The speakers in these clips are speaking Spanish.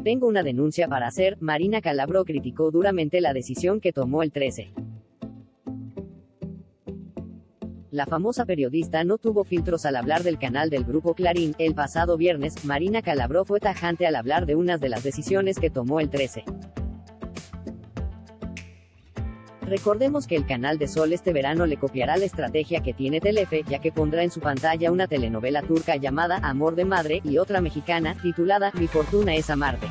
Tengo una denuncia para hacer. Marina Calabró criticó duramente la decisión que tomó el 13. La famosa periodista no tuvo filtros al hablar del canal del Grupo Clarín. El pasado viernes, Marina Calabró fue tajante al hablar de unas de las decisiones que tomó el 13. Recordemos que el canal de Sol este verano le copiará la estrategia que tiene Telefe, ya que pondrá en su pantalla una telenovela turca llamada Amor de Madre, y otra mexicana, titulada Mi Fortuna es Amarte.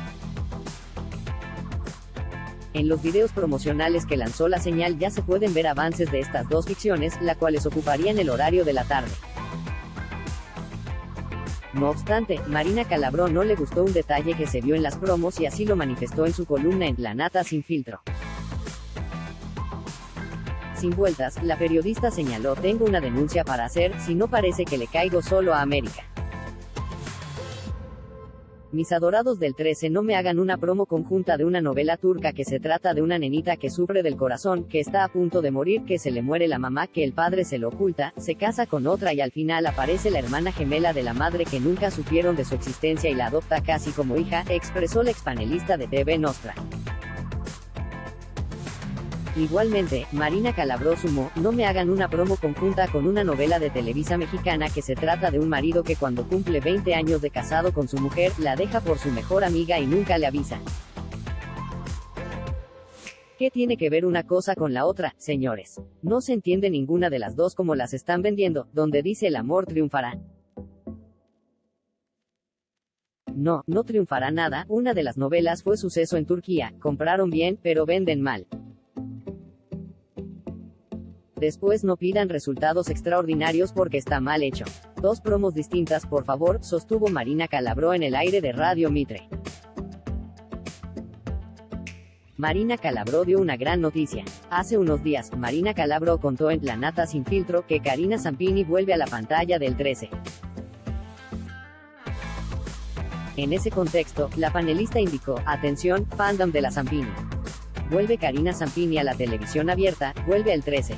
En los videos promocionales que lanzó la señal ya se pueden ver avances de estas dos ficciones, las cuales ocuparían el horario de la tarde. No obstante, Marina Calabró no le gustó un detalle que se vio en las promos y así lo manifestó en su columna en La Nata Sin Filtro. Sin vueltas, la periodista señaló: tengo una denuncia para hacer, si no parece que le caigo solo a América. Mis adorados del 13, no me hagan una promo conjunta de una novela turca que se trata de una nenita que sufre del corazón, que está a punto de morir, que se le muere la mamá, que el padre se lo oculta, se casa con otra y al final aparece la hermana gemela de la madre que nunca supieron de su existencia y la adopta casi como hija, expresó la expanelista de TV Nostra. Igualmente, Marina Calabró sumó: no me hagan una promo conjunta con una novela de Televisa mexicana que se trata de un marido que cuando cumple 20 años de casado con su mujer, la deja por su mejor amiga y nunca le avisa. ¿Qué tiene que ver una cosa con la otra, señores? No se entiende ninguna de las dos como las están vendiendo, donde dice el amor triunfará. No, no triunfará nada. Una de las novelas fue suceso en Turquía, compraron bien, pero venden mal. Después no pidan resultados extraordinarios porque está mal hecho. Dos promos distintas, por favor, sostuvo Marina Calabró en el aire de Radio Mitre. Marina Calabró dio una gran noticia. Hace unos días, Marina Calabró contó en La Nata Sin Filtro que Karina Zampini vuelve a la pantalla del 13. En ese contexto, la panelista indicó: atención, fandom de la Zampini. Vuelve Karina Zampini a la televisión abierta, vuelve al 13.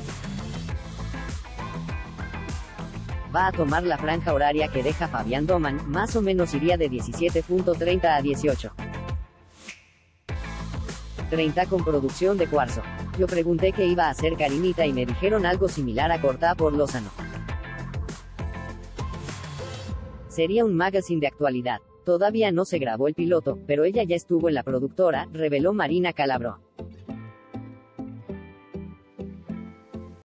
Va a tomar la franja horaria que deja Fabián Doman, más o menos iría de 17:30 a 18:30 con producción de Cuarzo. Yo pregunté qué iba a hacer Karinita y me dijeron algo similar a Cortá por Lozano. Sería un magazine de actualidad. Todavía no se grabó el piloto, pero ella ya estuvo en la productora, reveló Marina Calabró.